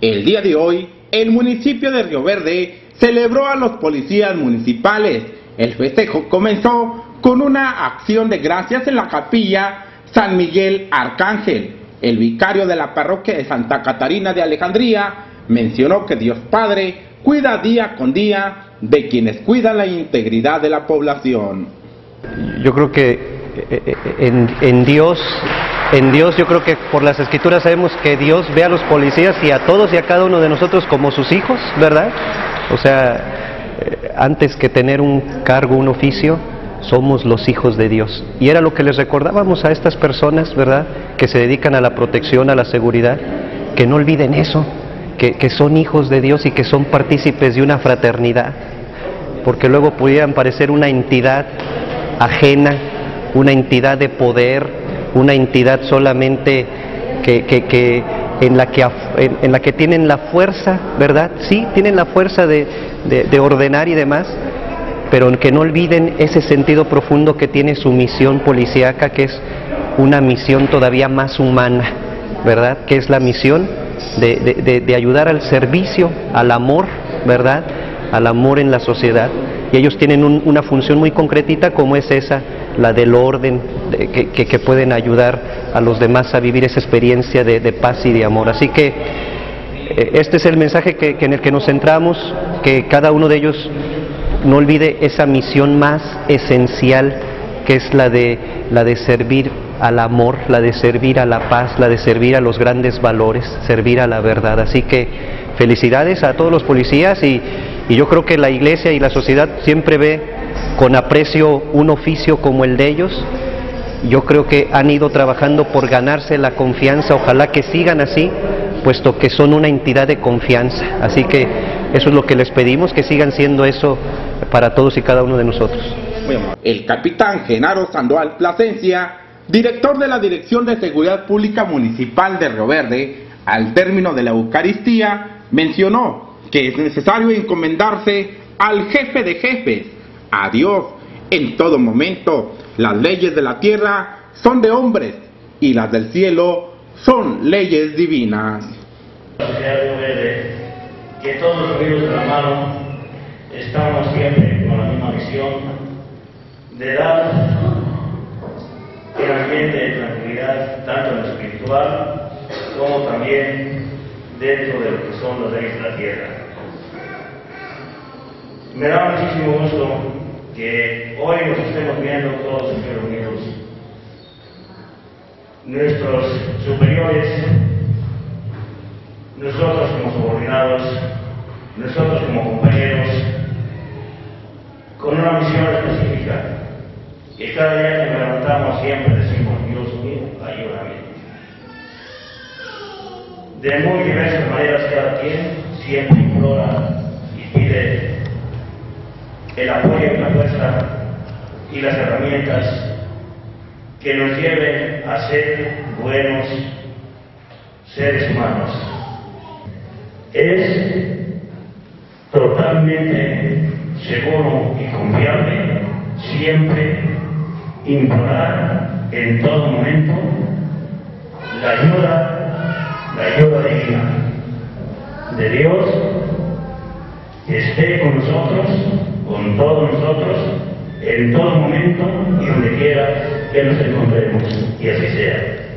El día de hoy, el municipio de Río Verde celebró a los policías municipales. El festejo comenzó con una acción de gracias en la capilla San Miguel Arcángel. El vicario de la parroquia de Santa Catarina de Alejandría mencionó que Dios Padre cuida día con día de quienes cuidan la integridad de la población. Yo creo que en Dios yo creo que por las Escrituras sabemos que Dios ve a los policías y a todos y a cada uno de nosotros como sus hijos, ¿verdad? O sea, antes que tener un cargo, un oficio, somos los hijos de Dios. Y era lo que les recordábamos a estas personas, ¿verdad?, que se dedican a la protección, a la seguridad, que no olviden eso, que son hijos de Dios y que son partícipes de una fraternidad, porque luego pudieran parecer una entidad ajena, una entidad de poder, una entidad solamente en la que tienen la fuerza, ¿verdad? Sí, tienen la fuerza de ordenar y demás, pero que no olviden ese sentido profundo que tiene su misión policíaca, que es una misión todavía más humana, ¿verdad? Que es la misión de ayudar al servicio, al amor, ¿verdad? Al amor en la sociedad. Y ellos tienen una función muy concretita, como es esa, la del orden, que pueden ayudar a los demás a vivir esa experiencia de paz y de amor. Así que este es el mensaje en el que nos centramos, que cada uno de ellos no olvide esa misión más esencial, que es la de servir al amor, la de servir a la paz, la de servir a los grandes valores, servir a la verdad. Así que felicidades a todos los policías y yo creo que la Iglesia y la sociedad siempre ve con aprecio un oficio como el de ellos. Yo creo que han ido trabajando por ganarse la confianza, ojalá que sigan así, puesto que son una entidad de confianza. Así que eso es lo que les pedimos, que sigan siendo eso para todos y cada uno de nosotros. El capitán Genaro Sandoval Plasencia, director de la Dirección de Seguridad Pública Municipal de Río Verde, al término de la Eucaristía, mencionó que es necesario encomendarse al jefe de jefes, a Dios, en todo momento. Las leyes de la tierra son de hombres y las del cielo son leyes divinas. Que todos los unidos de la mano estamos siempre con la misma misión de dar el ambiente de tranquilidad, tanto en lo espiritual como también dentro de lo que son las leyes de la tierra. Me da muchísimo gusto que hoy nos estemos viendo todos aquí reunidos. Nuestros superiores, nosotros como subordinados, nosotros como compañeros, con una misión específica, que cada día que nos levantamos siempre decimos: Dios mío, ayúdame. De muy diversas maneras cada quien siempre implora y pide el apoyo y la fuerza y las herramientas que nos lleven a ser buenos seres humanos. Es totalmente seguro y confiable siempre implorar en todo momento la ayuda divina de Dios, que esté con nosotros, con todos nosotros, en todo momento y donde quiera que nos encontremos, y así sea.